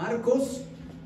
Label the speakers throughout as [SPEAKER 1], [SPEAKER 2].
[SPEAKER 1] Marcos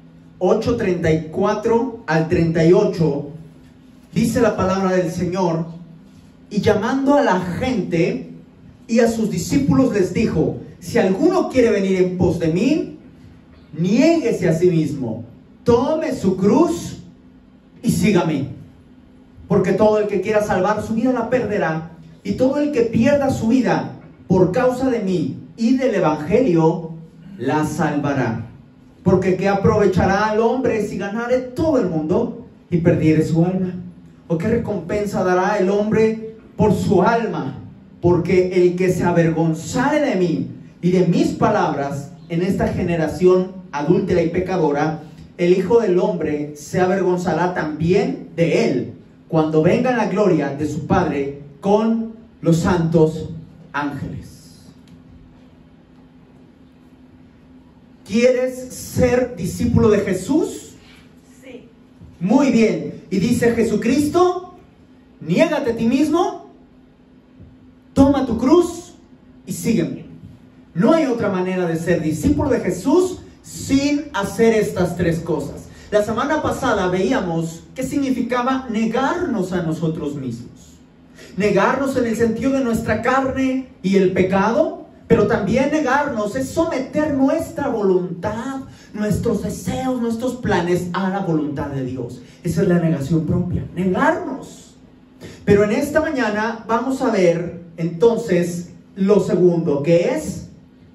[SPEAKER 1] 8:34 al 38 dice la palabra del Señor: y llamando a la gente y a sus discípulos les dijo: si alguno quiere venir en pos de mí, niéguese a sí mismo, tome su cruz y sígame. Porque todo el que quiera salvar su vida la perderá, y todo el que pierda su vida por causa de mí y del evangelio la salvará. Porque ¿qué aprovechará al hombre si ganare todo el mundo y perdiere su alma? ¿O qué recompensa dará el hombre por su alma? Porque el que se avergonzare de mí y de mis palabras en esta generación adúltera y pecadora, el Hijo del Hombre se avergonzará también de él cuando venga en la gloria de su Padre con los santos ángeles. ¿Quieres ser discípulo de Jesús?
[SPEAKER 2] Sí.
[SPEAKER 1] Muy bien. Y dice Jesucristo: niégate a ti mismo, toma tu cruz y sígueme. No hay otra manera de ser discípulo de Jesús sin hacer estas tres cosas. La semana pasada veíamos qué significaba negarnos a nosotros mismos. Negarnos en el sentido de nuestra carne y el pecado, pero también negarnos es someter nuestra voluntad, nuestros deseos, nuestros planes a la voluntad de Dios. Esa es la negación propia, negarnos. Pero en esta mañana vamos a ver entonces lo segundo, que es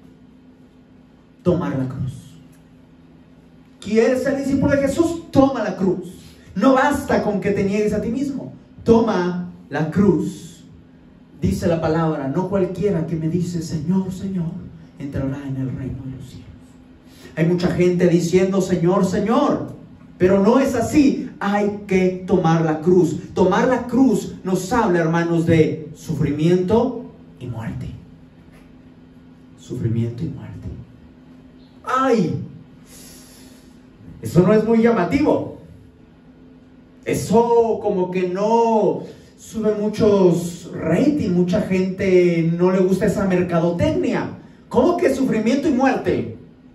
[SPEAKER 1] tomar la cruz. ¿Quieres ser discípulo de Jesús? Toma la cruz. No basta con que te niegues a ti mismo. Toma la cruz. Dice la palabra: no cualquiera que me dice Señor, Señor, entrará en el reino de los cielos. Hay mucha gente diciendo Señor, Señor, pero no es así. Hay que tomar la cruz. Tomar la cruz nos habla, hermanos, de sufrimiento y muerte. Sufrimiento y muerte. ¡Ay! Eso no es muy llamativo. Eso como que no sube muchos rating. Mucha gente no le gusta esa mercadotecnia. ¿Cómo que sufrimiento y muerte?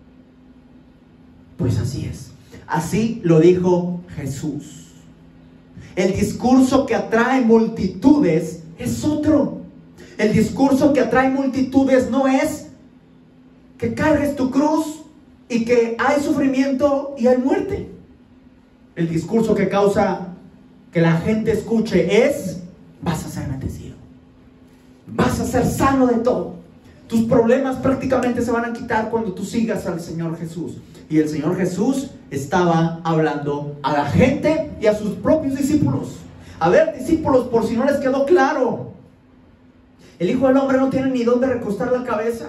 [SPEAKER 1] Pues así es. Así lo dijo Jesús. El discurso que atrae multitudes es otro. El discurso que atrae multitudes no es que cargues tu cruz y que hay sufrimiento y hay muerte. El discurso que causa que la gente escuche es: vas a ser bendecido, vas a ser sano de todo, tus problemas prácticamente se van a quitar cuando tú sigas al Señor Jesús. Y el Señor Jesús estaba hablando a la gente y a sus propios discípulos. A ver, discípulos, por si no les quedó claro, el Hijo del Hombre no tiene ni dónde recostar la cabeza.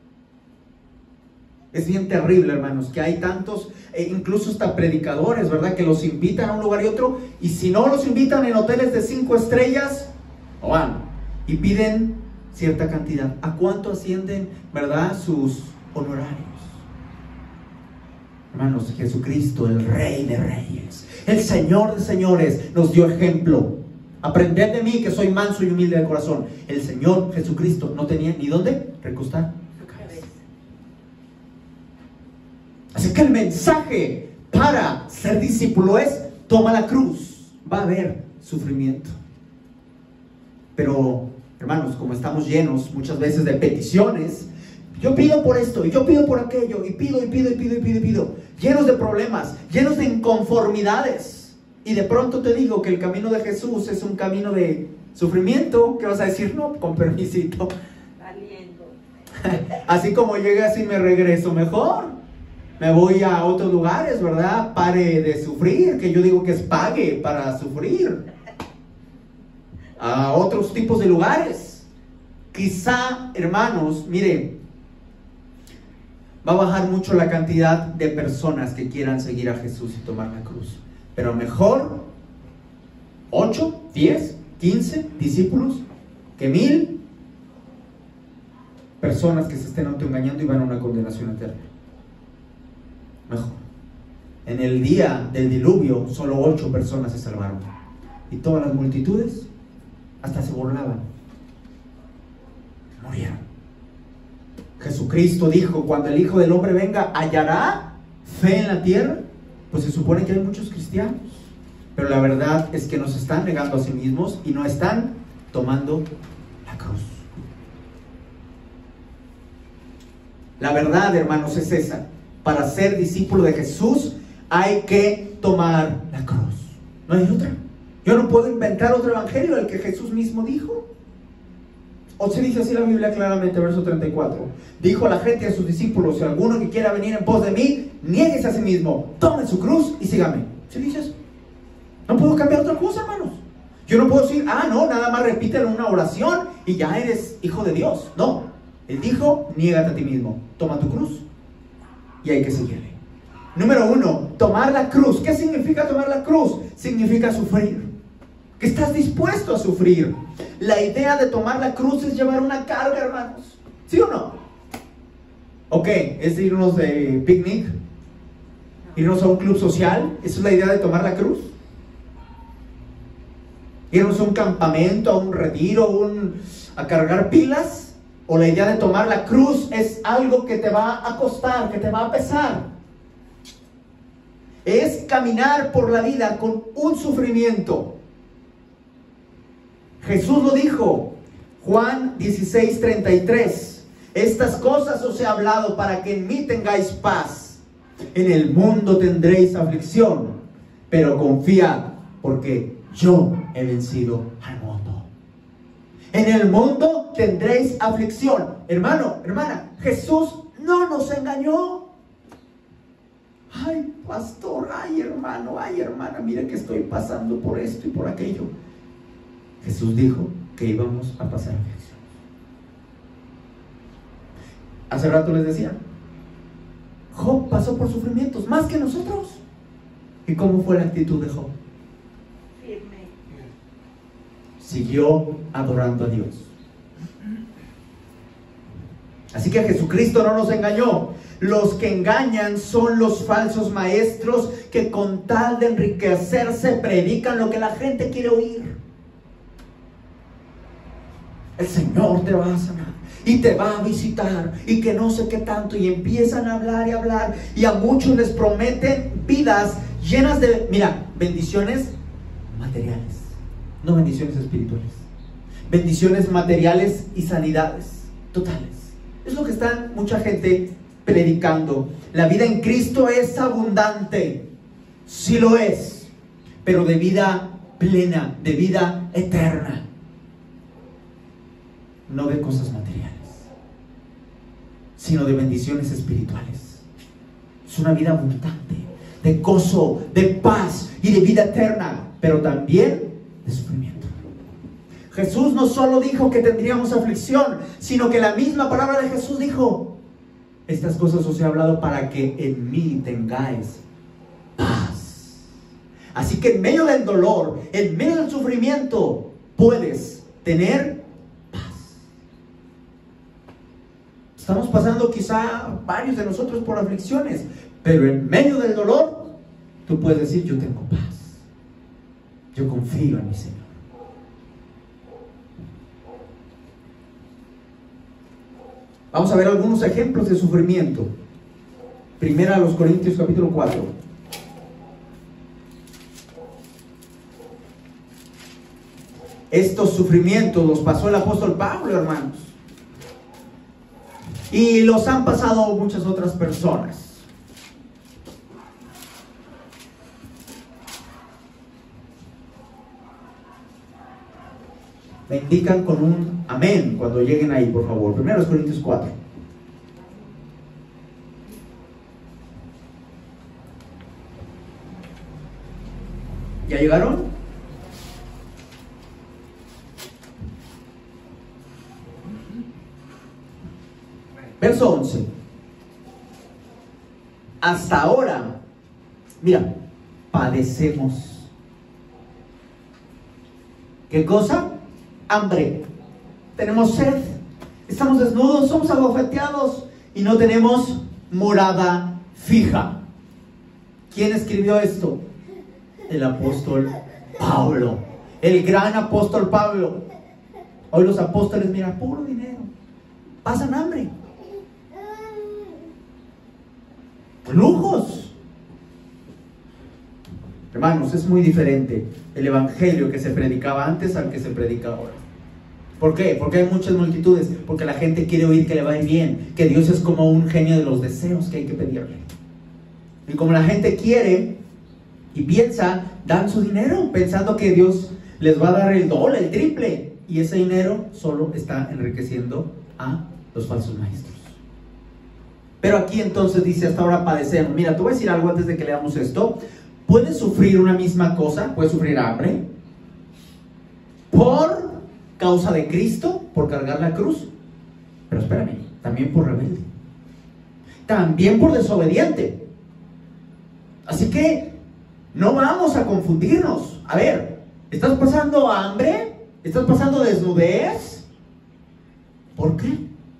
[SPEAKER 1] Es bien terrible, hermanos, que hay tantos, incluso hasta predicadores, ¿verdad?, que los invitan a un lugar y otro, y si no los invitan en hoteles de 5 estrellas, no van, y piden cierta cantidad. ¿A cuánto ascienden, verdad, sus honorarios? Hermanos, Jesucristo, el Rey de Reyes, el Señor de Señores, nos dio ejemplo. Aprended de mí, que soy manso y humilde de corazón. El Señor Jesucristo no tenía ni dónde recostar la cabeza. Así que el mensaje para ser discípulo es: toma la cruz. Va a haber sufrimiento. Pero, hermanos, como estamos llenos muchas veces de peticiones, yo pido por esto, y yo pido por aquello, y pido, llenos de problemas, llenos de inconformidades, y de pronto te digo que el camino de Jesús es un camino de sufrimiento. ¿Qué vas a decir? No, con permisito. Así como llegué, así me regreso mejor. Me voy a otros lugares, ¿verdad? Pare de sufrir, que yo digo que es pague para sufrir. A otros tipos de lugares. Quizá, hermanos, miren, va a bajar mucho la cantidad de personas que quieran seguir a Jesús y tomar la cruz. Pero mejor 8, 10, 15 discípulos que 1000 personas que se estén autoengañando y van a una condenación eterna. Mejor. En el día del diluvio solo 8 personas se salvaron, y todas las multitudes hasta se burlaban, murieron. Jesucristo dijo: cuando el Hijo del Hombre venga, ¿hallará fe en la tierra, pues se supone que hay muchos cristianos, pero la verdad es que nos están negando a sí mismos y no están tomando la cruz. La verdad, hermanos, es esa: para ser discípulo de Jesús hay que tomar la cruz. No hay otra. Yo no puedo inventar otro evangelio del que Jesús mismo dijo. O se dice así la Biblia claramente, verso 34. Dijo a la gente y a sus discípulos: si alguno que quiera venir en pos de mí, niéguese a sí mismo, tome su cruz y sígame. ¿Se dice eso? No puedo cambiar otra cosa, hermanos. Yo no puedo decir, no, nada más repítelo en una oración y ya eres hijo de Dios. No. Él dijo: niégate a ti mismo, toma tu cruz y hay que seguirle. Número 1, tomar la cruz. ¿Qué significa tomar la cruz? Significa sufrir. Que estás dispuesto a sufrir. La idea de tomar la cruz es llevar una carga, hermanos. ¿Sí o no? Ok, es irnos de picnic, irnos a un club social. ¿Esa es la idea de tomar la cruz? Irnos a un campamento, a un retiro, a cargar pilas. O la idea de tomar la cruz es algo que te va a costar, que te va a pesar. Es caminar por la vida con un sufrimiento. Jesús lo dijo, Juan 16:33. Estas cosas os he hablado para que en mí tengáis paz. En el mundo tendréis aflicción, pero confiad, porque yo he vencido al mundo. En el mundo tendréis aflicción. Hermano, hermana, Jesús no nos engañó. Ay, pastor, ay, hermano, ay, hermana, mira que estoy pasando por esto y por aquello. Jesús dijo que íbamos a pasar aflicción. Hace rato les decía, Job pasó por sufrimientos más que nosotros. ¿Y cómo fue la actitud de Job?
[SPEAKER 2] Firme.
[SPEAKER 1] Siguió adorando a Dios. Así que Jesucristo no nos engañó. Los que engañan son los falsos maestros que con tal de enriquecerse predican lo que la gente quiere oír. El Señor te va a sanar y te va a visitar y que no sé qué tanto, y empiezan a hablar y hablar, y a muchos les prometen vidas llenas de, mira, bendiciones materiales, no bendiciones espirituales, bendiciones materiales y sanidades totales. Es lo que está mucha gente predicando. La vida en Cristo es abundante, sí lo es, pero de vida plena, de vida eterna, no de cosas materiales, sino de bendiciones espirituales. Es una vida abundante, de gozo, de paz y de vida eterna, pero también de sufrimiento. Jesús no solo dijo que tendríamos aflicción, sino que la misma palabra de Jesús dijo: estas cosas os he hablado para que en mí tengáis paz. Así que en medio del dolor, en medio del sufrimiento, puedes tener paz. Estamos pasando quizá varios de nosotros por aflicciones, pero en medio del dolor, tú puedes decir: yo tengo paz, yo confío en mi Señor. Vamos a ver algunos ejemplos de sufrimiento. Primera a los Corintios capítulo 4. Estos sufrimientos los pasó el apóstol Pablo, hermanos. Y los han pasado muchas otras personas. Me indican con un amén cuando lleguen ahí, por favor. 1 Corintios 4. ¿Ya llegaron? Verso 11. Hasta ahora, mira, padecemos. ¿Qué cosa? Hambre, tenemos sed, estamos desnudos, somos abofeteados y no tenemos morada fija. ¿Quién escribió esto? El apóstol Pablo, el gran apóstol Pablo. Hoy los apóstoles, mira, puro dinero, pasan hambre. lujos. Hermanos, es muy diferente el evangelio que se predicaba antes al que se predica ahora. ¿Por qué? Porque hay muchas multitudes, porque la gente quiere oír que le va a ir bien, que Dios es como un genio de los deseos que hay que pedirle. Y como la gente quiere y piensa, dan su dinero pensando que Dios les va a dar el doble, el triple, y ese dinero solo está enriqueciendo a los falsos maestros. Pero aquí entonces dice, hasta ahora padecemos. Mira, te voy a decir algo antes de que leamos esto. Puedes sufrir una misma cosa, puedes sufrir hambre por causa de Cristo, por cargar la cruz, pero espérame, también por rebelde, también por desobediente. Así que no vamos a confundirnos. A ver, ¿estás pasando hambre? ¿Estás pasando desnudez? ¿Por qué?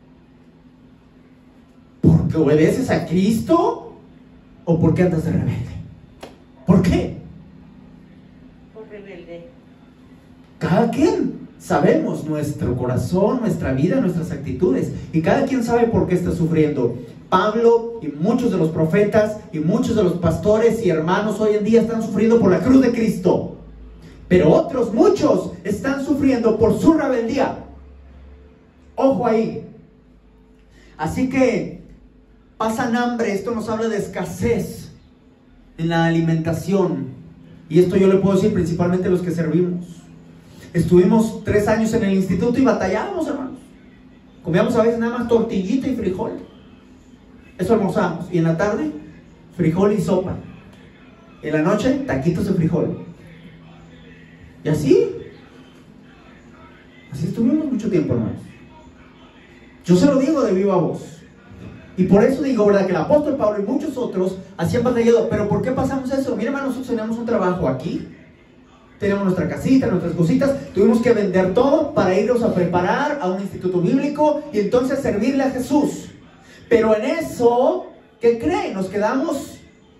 [SPEAKER 1] ¿Porque obedeces a Cristo? ¿O porque andas de rebelde? ¿Por qué?
[SPEAKER 2] Por rebelde.
[SPEAKER 1] Cada quien sabemos nuestro corazón, nuestra vida, nuestras actitudes, y cada quien sabe por qué está sufriendo. Pablo y muchos de los profetas y muchos de los pastores y hermanos hoy en día están sufriendo por la cruz de Cristo, pero otros, muchos, están sufriendo por su rebeldía. Ojo ahí. Así que pasan hambre. Esto nos habla de escasez en la alimentación, y esto yo le puedo decir principalmente a los que servimos. Estuvimos 3 años en el instituto y batallábamos, hermanos. Comíamos a veces nada más tortillita y frijol. Eso almorzamos. Y en la tarde, frijol y sopa. En la noche, taquitos de frijol. Y así estuvimos mucho tiempo, hermanos. Yo se lo digo de viva voz. Y por eso digo, ¿verdad?, que el apóstol Pablo y muchos otros hacían batallado. Pero ¿por qué pasamos eso? Mira, hermanos, nosotros teníamos un trabajo aquí. Tenemos nuestra casita, nuestras cositas. Tuvimos que vender todo para irnos a preparar a un instituto bíblico y entonces servirle a Jesús. Pero en eso, ¿qué creen? Nos quedamos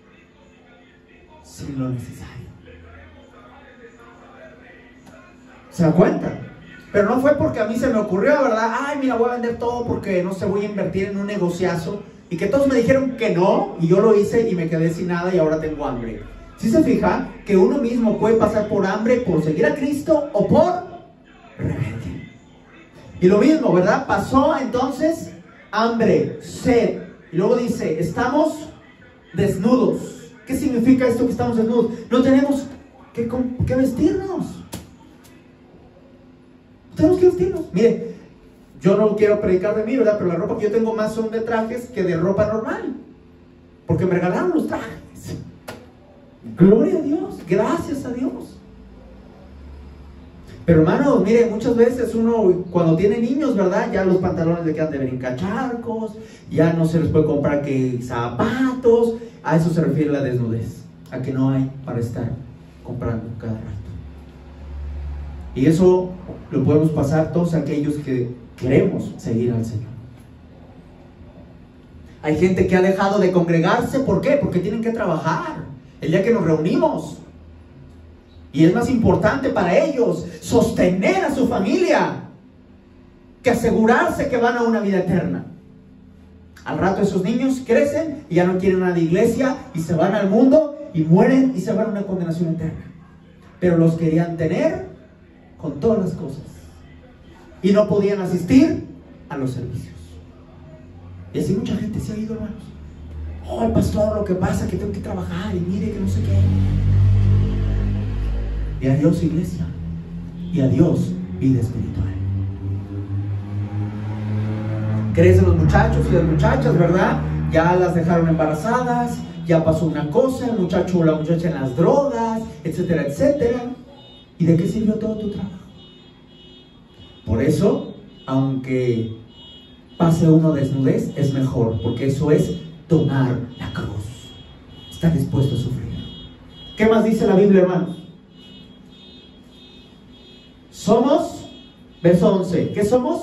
[SPEAKER 1] sin lo necesario. ¿Se dan cuenta? Pero no fue porque a mí se me ocurrió, ¿verdad? Ay, mira, voy a vender todo porque no sé, voy a invertir en un negociazo. Y que todos me dijeron que no, y yo lo hice y me quedé sin nada y ahora tengo hambre. ¿Sí se fija que uno mismo puede pasar por hambre por seguir a Cristo o por rebelde? Y lo mismo, ¿verdad? Pasó entonces hambre, sed, y luego dice, estamos desnudos. ¿Qué significa esto que estamos desnudos? No tenemos que vestirnos. No tenemos que vestirnos. Mire, yo no quiero predicar de mí, ¿verdad? Pero la ropa que yo tengo más son de trajes que de ropa normal, porque me regalaron los trajes. Gloria a Dios, gracias a Dios. Pero hermanos, mire, muchas veces uno cuando tiene niños, ¿verdad? Ya los pantalones le quedan de brincacharcos, ya no se les puede comprar que zapatos. A eso se refiere la desnudez, a que no hay para estar comprando cada rato. Y eso lo podemos pasar todos aquellos que queremos seguir al Señor. Hay gente que ha dejado de congregarse, ¿por qué? Porque tienen que trabajar el día que nos reunimos. Y es más importante para ellos sostener a su familia que asegurarse que van a una vida eterna. Al rato esos niños crecen y ya no quieren nada de iglesia y se van al mundo y mueren y se van a una condenación eterna. Pero los querían tener con todas las cosas y no podían asistir a los servicios. Y así mucha gente se ha ido, hermanos. Oh, el pastor, lo que pasa es que tengo que trabajar y mire que no sé qué. Y adiós iglesia, y adiós vida espiritual. Crecen los muchachos y las muchachas, ¿verdad? Ya las dejaron embarazadas, ya pasó una cosa, el muchacho o la muchacha en las drogas, etcétera, etcétera. ¿Y de qué sirvió todo tu trabajo? Por eso, aunque pase uno desnudez, es mejor, porque eso es tomar la cruz. Está dispuesto a sufrir. ¿Qué más dice la Biblia, hermanos? Somos, verso 11, ¿qué somos?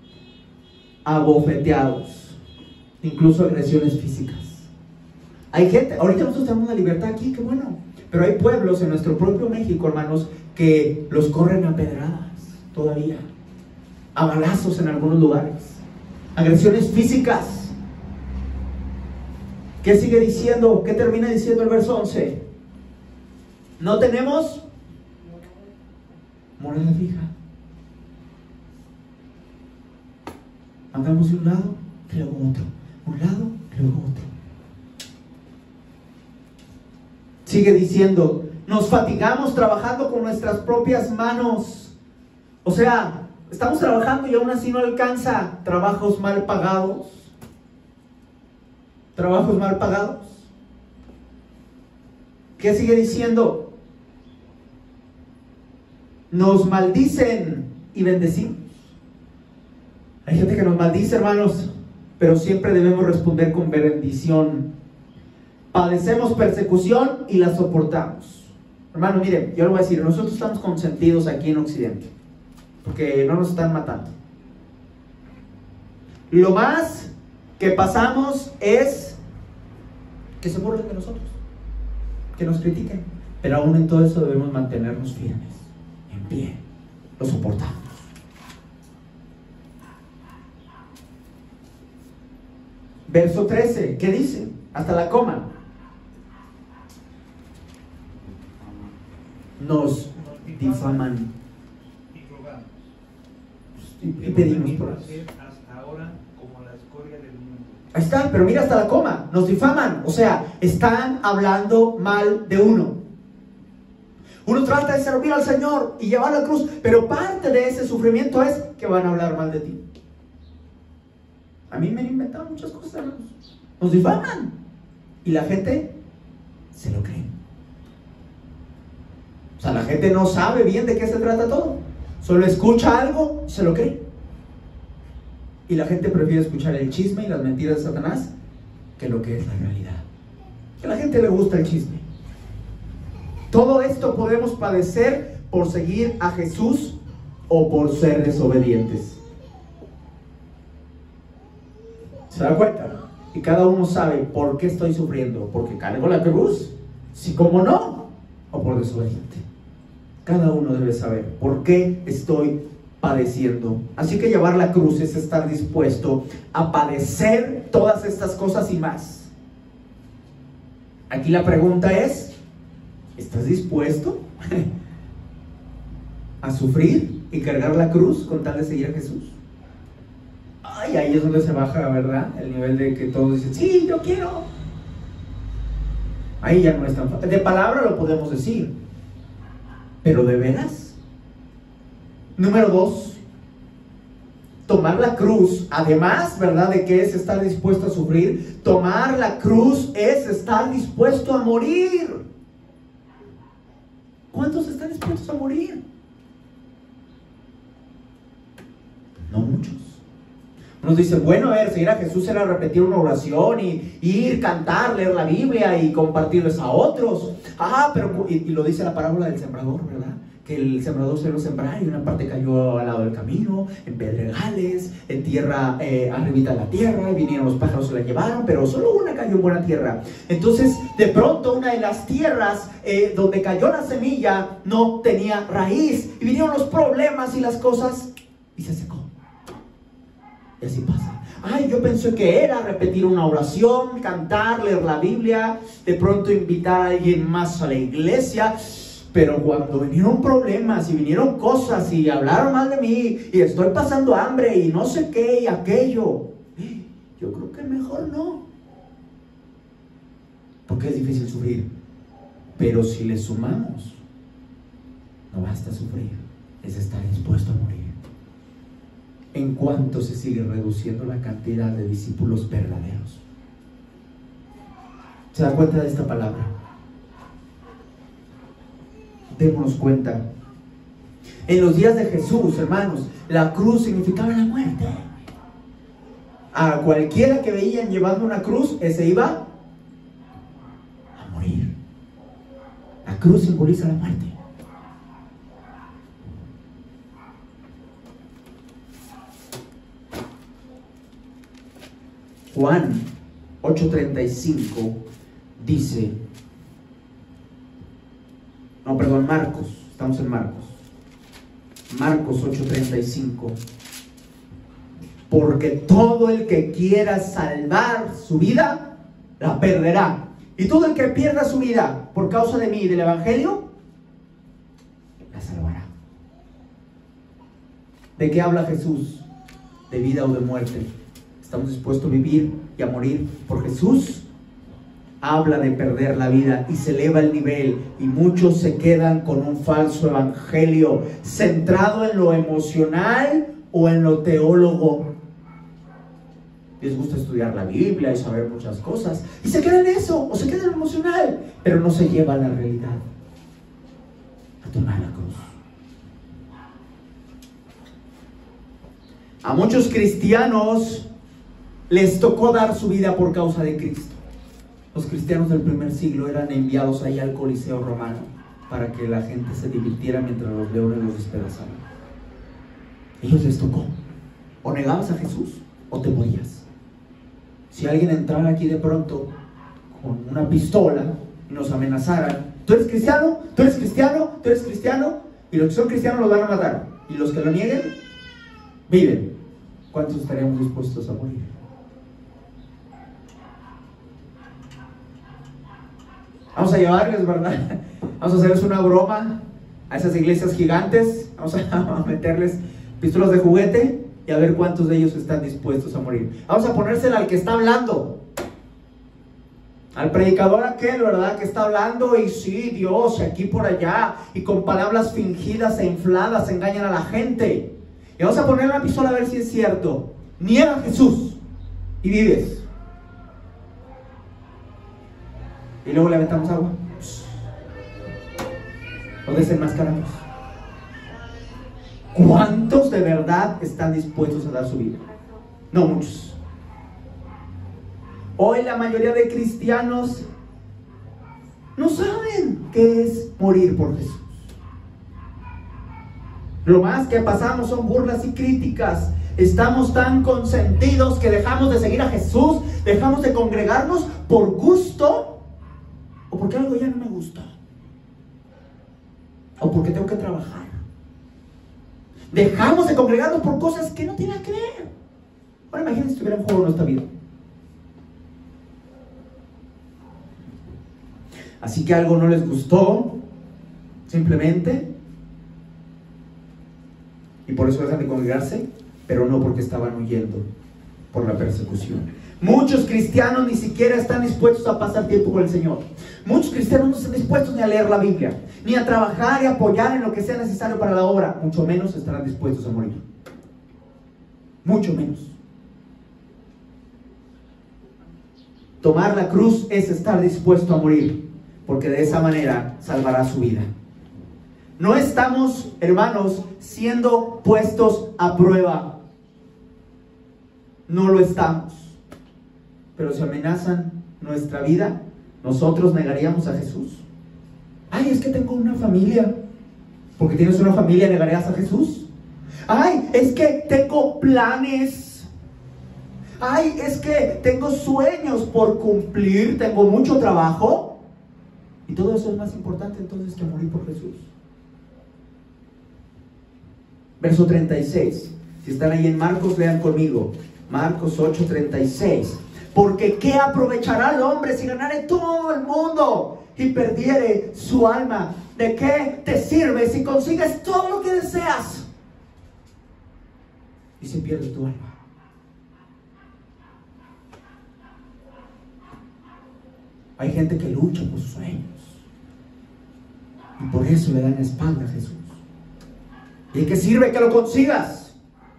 [SPEAKER 1] Abofeteados, incluso agresiones físicas. Hay gente, ahorita nosotros tenemos una libertad aquí, qué bueno, pero hay pueblos en nuestro propio México, hermanos, que los corren a pedradas todavía, a balazos en algunos lugares, agresiones físicas. ¿Qué sigue diciendo? ¿Qué termina diciendo el verso 11? No tenemos morada fija. Andamos de un lado y luego otro. Un lado y luego otro. Sigue diciendo, nos fatigamos trabajando con nuestras propias manos. O sea, estamos trabajando y aún así no alcanza. Trabajos mal pagados. Trabajos mal pagados. ¿Qué sigue diciendo? Nos maldicen y bendecimos. Hay gente que nos maldice, hermanos, pero siempre debemos responder con bendición. Padecemos persecución y la soportamos. Hermano, miren, yo le voy a decir, nosotros estamos consentidos aquí en Occidente, porque no nos están matando. Lo más que pasamos es que se burlen de nosotros, que nos critiquen, pero aún en todo eso debemos mantenernos firmes, en pie, lo soportamos. Verso 13, ¿qué dice? Hasta la coma. Nos difaman y pedimos por eso.
[SPEAKER 3] Hasta ahora como la escoria del mundo.
[SPEAKER 1] Ahí está, pero mira hasta la coma. Nos difaman, o sea, están hablando mal de uno. Uno trata de servir al Señor y llevar la cruz, pero parte de ese sufrimiento es que van a hablar mal de ti. A mí me han inventado muchas cosas, hermanos. Nos difaman y la gente se lo cree. O sea, la gente no sabe bien de qué se trata todo. Solo escucha algo y se lo cree. Y la gente prefiere escuchar el chisme y las mentiras de Satanás que lo que es la realidad. Que a la gente le gusta el chisme. Todo esto podemos padecer por seguir a Jesús o por ser desobedientes. ¿Se da cuenta? Y cada uno sabe por qué estoy sufriendo. ¿Porque cargo la cruz? Sí, como no. O por desobediente. Cada uno debe saber por qué estoy padeciendo. Así que llevar la cruz es estar dispuesto a padecer todas estas cosas y más. Aquí la pregunta es, ¿estás dispuesto a sufrir y cargar la cruz con tal de seguir a Jesús? Ay, ahí es donde se baja, ¿verdad? El nivel de que todos dicen, sí, yo quiero. Ahí ya no es tan fácil. De palabra lo podemos decir, pero ¿de veras? Número 2, tomar la cruz, además, ¿verdad?, de que es estar dispuesto a sufrir, tomar la cruz es estar dispuesto a morir. ¿Cuántos están dispuestos a morir? No muchos. Unos dicen, bueno, a ver, seguir a Jesús era repetir una oración y ir, cantar, leer la Biblia y compartirles a otros. Pero, y lo dice la parábola del sembrador, ¿verdad? Que el sembrador se lo sembrar y una parte cayó al lado del camino, en pedregales, en tierra, arribita de la tierra, y vinieron los pájaros, se la llevaron, pero solo una cayó en buena tierra. Entonces, de pronto, una de las tierras donde cayó la semilla no tenía raíz, y vinieron los problemas y las cosas, y se secó. Y así pasa. Ay, yo pensé que era repetir una oración, cantar, leer la Biblia, de pronto invitar a alguien más a la iglesia. Pero cuando vinieron problemas y vinieron cosas y hablaron mal de mí y estoy pasando hambre y no sé qué y aquello, yo creo que mejor no. Porque es difícil sufrir. Pero si le sumamos, no basta sufrir, es estar dispuesto a morir. ¿En cuánto se sigue reduciendo la cantidad de discípulos verdaderos? ¿Se da cuenta de esta palabra? Démonos cuenta. En los días de Jesús, hermanos, la cruz significaba la muerte. A cualquiera que veían llevando una cruz, ese iba a morir. La cruz simboliza la muerte. Juan 8:35 dice, Marcos, estamos en Marcos. Marcos 8:35. Porque todo el que quiera salvar su vida, la perderá. Y todo el que pierda su vida por causa de mí y del Evangelio, la salvará. ¿De qué habla Jesús? ¿De vida o de muerte? ¿Estamos dispuestos a vivir y a morir por Jesús? Habla de perder la vida y se eleva el nivel, y muchos se quedan con un falso evangelio centrado en lo emocional o en lo teólogo. Les gusta estudiar la Biblia y saber muchas cosas y se queda en eso, o se queda en lo emocional, pero no se lleva a la realidad, a tomar la cruz. A muchos cristianos les tocó dar su vida por causa de Cristo. Los cristianos del primer siglo eran enviados ahí al Coliseo romano para que la gente se divirtiera mientras los leones los despedazaban. Ellos les tocó. O negabas a Jesús o te morías. Si alguien entrara aquí de pronto con una pistola y nos amenazaran: ¿tú eres cristiano? ¿Tú eres cristiano? ¿Tú eres cristiano? Y los que son cristianos los van a matar, y los que lo nieguen viven. ¿Cuántos estaríamos dispuestos a morir? Vamos a llevarles, ¿verdad? Vamos a hacerles una broma a esas iglesias gigantes. Vamos a meterles pistolas de juguete y a ver cuántos de ellos están dispuestos a morir. Vamos a ponérsela al que está hablando, al predicador aquel, ¿verdad? Que está hablando y sí, Dios, y aquí por allá, y con palabras fingidas e infladas engañan a la gente. Y vamos a poner una pistola a ver si es cierto. Niega a Jesús y vives. Y luego le aventamos agua. Lo desenmascaramos. ¿Cuántos de verdad están dispuestos a dar su vida? No muchos. Hoy la mayoría de cristianos no saben qué es morir por Jesús. Lo más que pasamos son burlas y críticas. Estamos tan consentidos que dejamos de seguir a Jesús, dejamos de congregarnos por gusto, o porque algo ya no me gusta, o porque tengo que trabajar. Dejamos de congregarnos por cosas que no tienen que ver. Ahora imagínense si estuviera en juego nuestra vida. Así que algo no les gustó, simplemente, y por eso dejan de congregarse, pero no porque estaban huyendo por la persecución. Muchos cristianos ni siquiera están dispuestos a pasar tiempo con el Señor. Muchos cristianos no están dispuestos ni a leer la Biblia, ni a trabajar y apoyar en lo que sea necesario para la obra. Mucho menos estarán dispuestos a morir. Mucho menos. Tomar la cruz es estar dispuesto a morir, porque de esa manera salvará su vida. No estamos, hermanos, siendo puestos a prueba. No lo estamos. Pero si amenazan nuestra vida, ¿nosotros negaríamos a Jesús? Ay, es que tengo una familia. Porque tienes una familia, ¿negarías a Jesús? Ay, es que tengo planes. Ay, es que tengo sueños por cumplir, tengo mucho trabajo. Y todo eso es más importante entonces que morir por Jesús. Verso 36. Si están ahí en Marcos, lean conmigo. Marcos 8:36. Porque ¿qué aprovechará el hombre si ganare todo el mundo y perdiere su alma? ¿De qué te sirve si consigues todo lo que deseas y se pierde tu alma? Hay gente que lucha por sus sueños y por eso le dan la espalda a Jesús. ¿Y de qué sirve que lo consigas?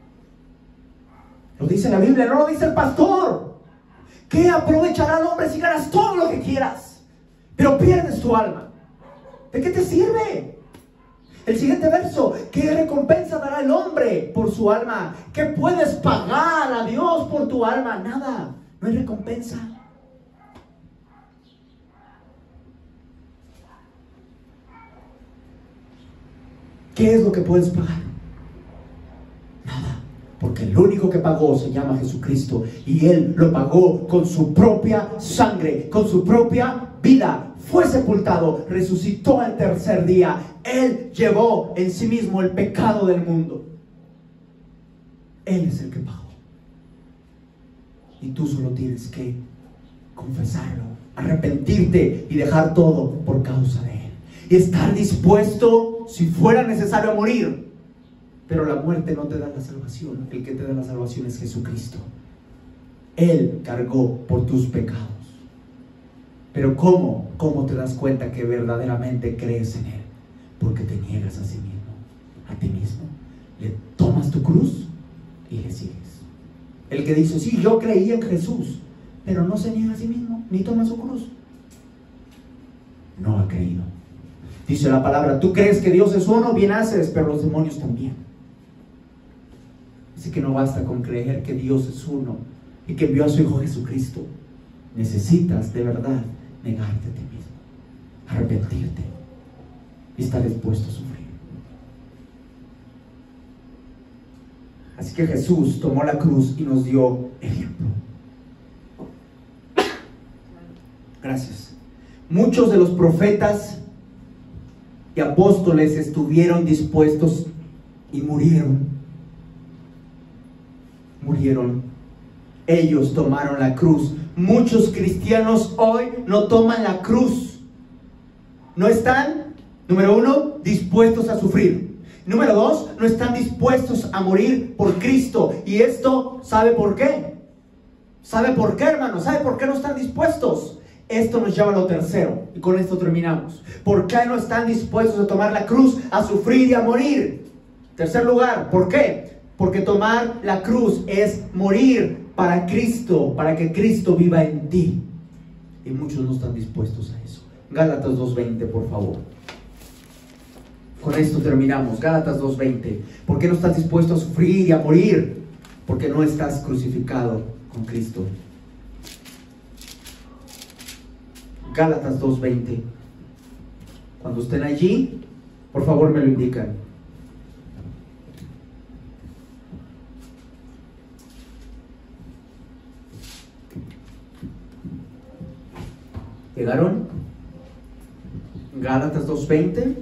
[SPEAKER 1] Lo dice la Biblia, no lo dice el pastor. ¿Qué aprovechará el hombre si ganas todo lo que quieras, pero pierdes tu alma? ¿De qué te sirve? El siguiente verso: ¿qué recompensa dará el hombre por su alma? ¿Qué puedes pagar a Dios por tu alma? Nada, no hay recompensa. ¿Qué es lo que puedes pagar? Nada. Porque el único que pagó se llama Jesucristo, y Él lo pagó con su propia sangre, con su propia vida. Fue sepultado, resucitó al tercer día. Él llevó en sí mismo el pecado del mundo. Él es el que pagó. Y tú solo tienes que confesarlo, arrepentirte y dejar todo por causa de Él. Y estar dispuesto, si fuera necesario, a morir. Pero la muerte no te da la salvación. El que te da la salvación es Jesucristo. Él cargó por tus pecados. Pero ¿cómo? ¿Cómo te das cuenta que verdaderamente crees en Él? Porque te niegas a sí mismo, a ti mismo. Le tomas tu cruz y le sigues. El que dice, sí, yo creí en Jesús, pero no se niega a sí mismo, ni toma su cruz, no ha creído. Dice la palabra, tú crees que Dios es uno, bien haces, pero los demonios también. Así que no basta con creer que Dios es uno y que envió a su Hijo Jesucristo. Necesitas de verdad negarte a ti mismo, arrepentirte y estar dispuesto a sufrir. Así que Jesús tomó la cruz y nos dio ejemplo. Gracias. Muchos de los profetas y apóstoles estuvieron dispuestos y murieron. Murieron. Ellos tomaron la cruz. Muchos cristianos hoy no toman la cruz. No están, número uno, dispuestos a sufrir. Número dos, no están dispuestos a morir por Cristo. Y esto, ¿sabe por qué? ¿Sabe por qué, hermano? ¿Sabe por qué no están dispuestos? Esto nos lleva a lo tercero. Y con esto terminamos. ¿Por qué no están dispuestos a tomar la cruz, a sufrir y a morir? Tercer lugar, ¿por qué? Porque tomar la cruz es morir para Cristo, para que Cristo viva en ti. Y muchos no están dispuestos a eso. Gálatas 2:20, por favor. Con esto terminamos. Gálatas 2:20. ¿Por qué no estás dispuesto a sufrir y a morir? Porque no estás crucificado con Cristo. Gálatas 2:20. Cuando estén allí, por favor me lo indican. ¿Llegaron? Gálatas 2:20.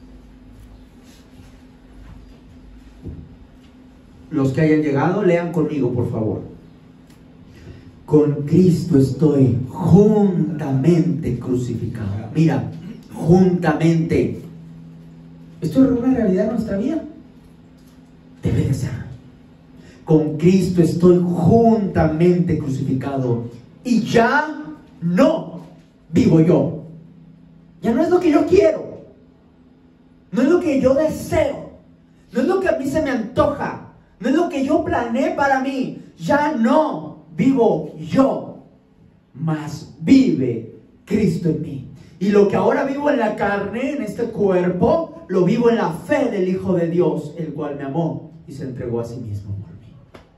[SPEAKER 1] Los que hayan llegado, lean conmigo, por favor. Con Cristo estoy juntamente crucificado. Mira, juntamente. ¿Esto es una realidad en nuestra vida? Debe de ser. Con Cristo estoy juntamente crucificado. Y ya no vivo yo. Ya no es lo que yo quiero. No es lo que yo deseo. No es lo que a mí se me antoja. No es lo que yo planeé para mí. Ya no vivo yo, mas vive Cristo en mí. Y lo que ahora vivo en la carne, en este cuerpo, lo vivo en la fe del Hijo de Dios, el cual me amó y se entregó a sí mismo por mí.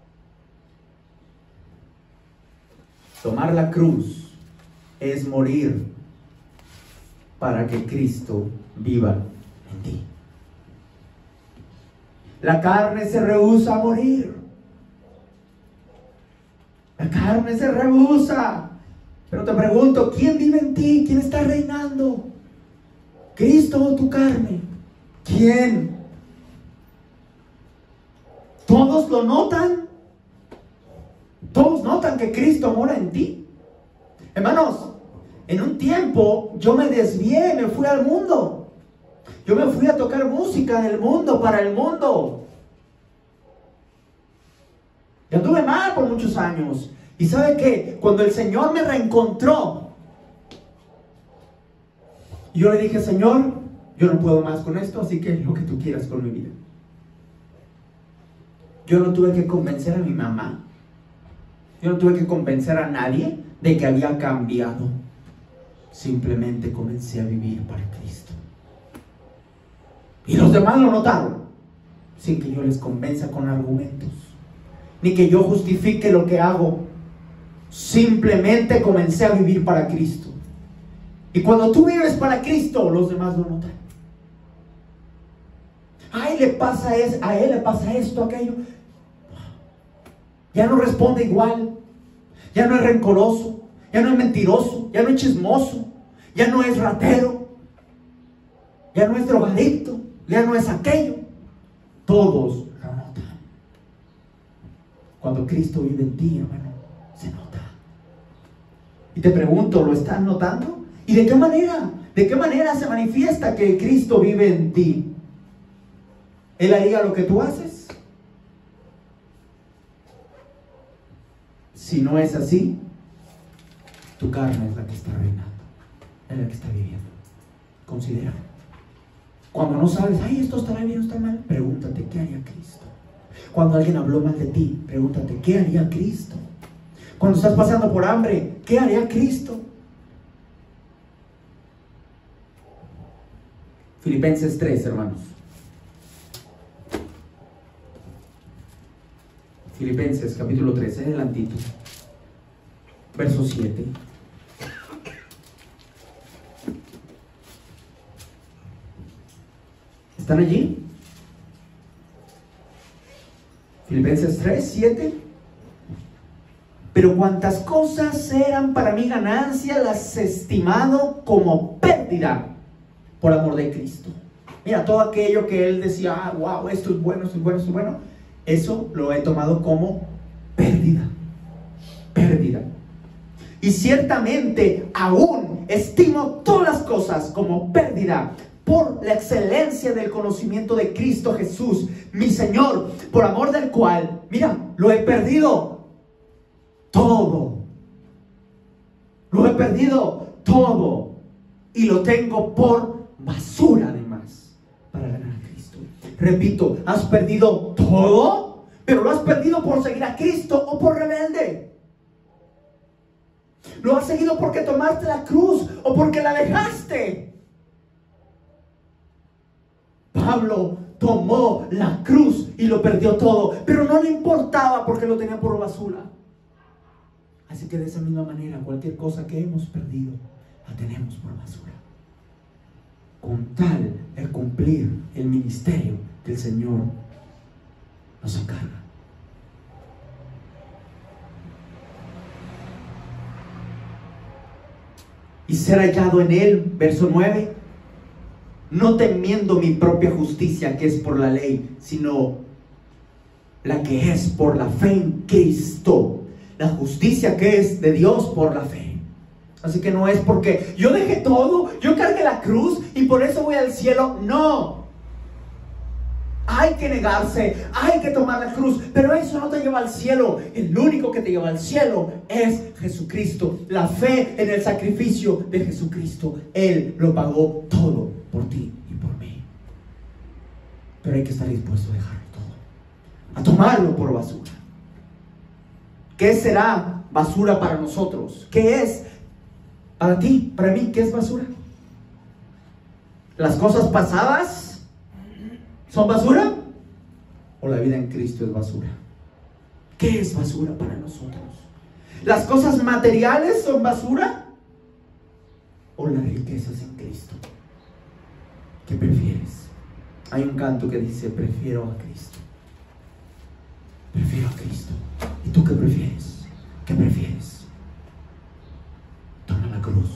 [SPEAKER 1] Tomar la cruz es morir para que Cristo viva en ti. La carne se rehúsa a morir. La carne se rehúsa. Pero te pregunto, ¿quién vive en ti? ¿Quién está reinando? ¿Cristo o tu carne? ¿Quién? ¿Todos lo notan? ¿Todos notan que Cristo mora en ti? Hermanos, en un tiempo yo me desvié, me fui al mundo. Yo me fui a tocar música del mundo, para el mundo. Yo anduve mal por muchos años. Y ¿sabe qué? Cuando el Señor me reencontró, yo le dije, Señor, yo no puedo más con esto, así que lo que tú quieras con mi vida. Yo no tuve que convencer a mi mamá. Yo no tuve que convencer a nadie de que había cambiado. Simplemente comencé a vivir para Cristo. Y los demás lo notaron, sin que yo les convenza con argumentos, ni que yo justifique lo que hago. Simplemente comencé a vivir para Cristo. Y cuando tú vives para Cristo, los demás lo notan. Ay, a él le pasa esto, aquello. Ya no responde igual. Ya no es rencoroso. Ya no es mentiroso. Ya no es chismoso. Ya no es ratero. Ya no es drogadicto. Ya no es aquello. Todos lo notan. Cuando Cristo vive en ti, hermano, se nota. Y te pregunto, ¿lo estás notando? ¿Y de qué manera? ¿De qué manera se manifiesta que Cristo vive en ti? ¿Él haría lo que tú haces? Si no es así, tu carne es la que está reinando, es la que está viviendo. Considera. Cuando no sabes, ay, esto estará bien o está mal, pregúntate, ¿qué haría Cristo? Cuando alguien habló mal de ti, pregúntate, ¿qué haría Cristo? Cuando estás pasando por hambre, ¿qué haría Cristo? Filipenses 3, hermanos. Filipenses capítulo 3, adelantito. Verso 7. ¿Están allí? Filipenses 3, 7. Pero cuantas cosas eran para mí ganancia, las he estimado como pérdida por amor de Cristo. Mira, todo aquello que él decía, ah, wow, esto es bueno, esto es bueno, esto es bueno, eso lo he tomado como pérdida. Pérdida. Y ciertamente aún estimo todas las cosas como pérdida por la excelencia del conocimiento de Cristo Jesús, mi Señor, por amor del cual, mira, lo he perdido todo. Lo he perdido todo. Y lo tengo por basura además, para ganar a Cristo. Repito, has perdido todo, pero lo has perdido por seguir a Cristo o por rebelde. Lo has seguido porque tomaste la cruz o porque la dejaste. Pablo tomó la cruz y lo perdió todo, pero no le importaba porque lo tenía por basura. Así que de esa misma manera, cualquier cosa que hemos perdido, la tenemos por basura, con tal de cumplir el ministerio que el Señor nos encarga. Y ser hallado en él, verso 9, no temiendo mi propia justicia que es por la ley, sino la que es por la fe en Cristo, la justicia que es de Dios por la fe. Así que no es porque yo dejé todo, yo cargué la cruz y por eso voy al cielo. No, hay que negarse, hay que tomar la cruz, pero eso no te lleva al cielo. El único que te lleva al cielo es Jesucristo, la fe en el sacrificio de Jesucristo. Él lo pagó todo por ti y por mí, pero hay que estar dispuesto a dejarlo todo, a tomarlo por basura. ¿Qué será basura para nosotros? ¿Qué es para ti, para mí? ¿Qué es basura? ¿Las cosas pasadas son basura? ¿O la vida en Cristo es basura? ¿Qué es basura para nosotros? ¿Las cosas materiales son basura? ¿O las riquezas en Cristo? ¿Qué prefieres? Hay un canto que dice, prefiero a Cristo. Prefiero a Cristo. ¿Y tú qué prefieres? ¿Qué prefieres? Toma la cruz.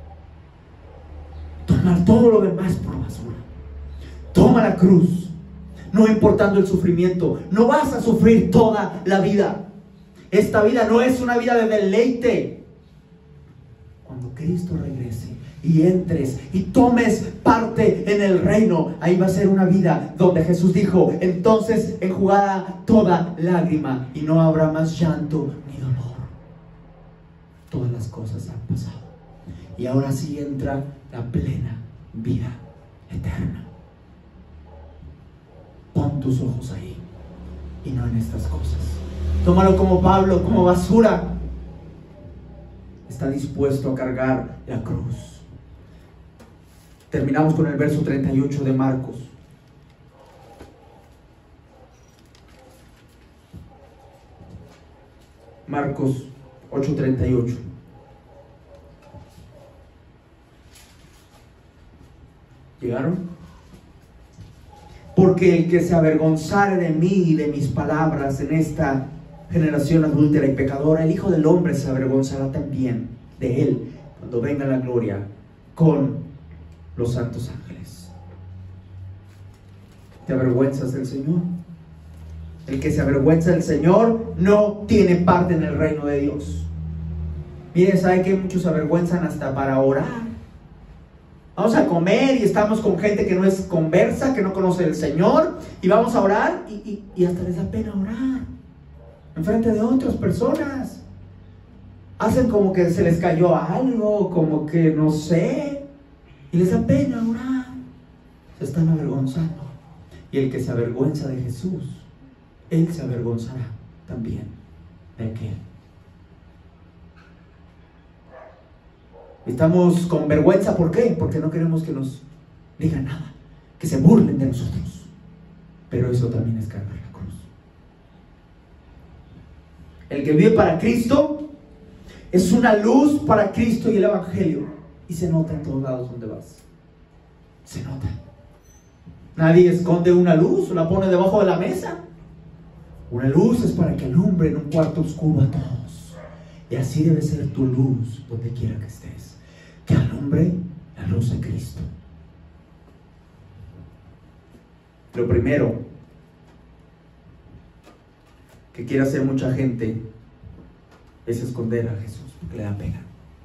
[SPEAKER 1] Toma todo lo demás por basura. Toma la cruz. No importando el sufrimiento. No vas a sufrir toda la vida. Esta vida no es una vida de deleite. Cuando Cristo regrese y entres y tomes parte en el reino, ahí va a ser una vida donde Jesús dijo, entonces enjugará toda lágrima y no habrá más llanto ni dolor. Todas las cosas han pasado y ahora sí entra la plena vida eterna. Pon tus ojos ahí y no en estas cosas. Tómalo como Pablo, como basura. Está dispuesto a cargar la cruz. Terminamos con el verso 38 de Marcos. Marcos 8:38. ¿Llegaron? Porque el que se avergonzare de mí y de mis palabras en esta generación adúltera y pecadora, el Hijo del Hombre se avergonzará también de él cuando venga la gloria con los santos ángeles. ¿Te avergüenzas del Señor? El que se avergüenza del Señor no tiene parte en el reino de Dios. Miren, ¿sabe que muchos se avergüenzan hasta para orar? Vamos a comer y estamos con gente que no es conversa, que no conoce al Señor, y vamos a orar y hasta les da pena orar enfrente de otras personas. Hacen como que se les cayó algo, como que no sé, y les da pena orar. Se están avergonzando. Y el que se avergüenza de Jesús, Él se avergonzará también de aquel. Estamos con vergüenza, ¿por qué? Porque no queremos que nos digan nada, que se burlen de nosotros. Pero eso también es cargar la cruz. El que vive para Cristo es una luz para Cristo y el Evangelio. Y se nota en todos lados donde vas. Se nota. Nadie esconde una luz o la pone debajo de la mesa. Una luz es para que alumbre en un cuarto oscuro a todos. Y así debe ser tu luz donde quiera que estés. Que alumbre la luz de Cristo. Lo primero que quiere hacer mucha gente es esconder a Jesús porque le da pena.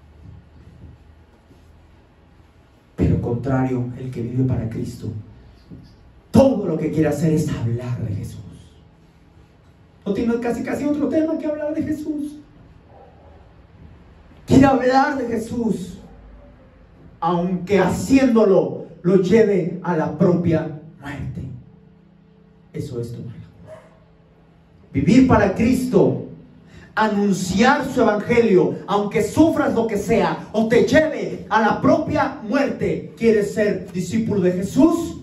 [SPEAKER 1] Pero contrario, el que vive para Cristo, todo lo que quiere hacer es hablar de Jesús. No tiene casi otro tema que hablar de Jesús. Quiere hablar de Jesús, aunque haciéndolo lo lleve a la propia muerte. Eso es tomar la cruz. Vivir para Cristo, anunciar su evangelio, aunque sufras lo que sea o te lleve a la propia muerte. ¿Quieres ser discípulo de Jesús?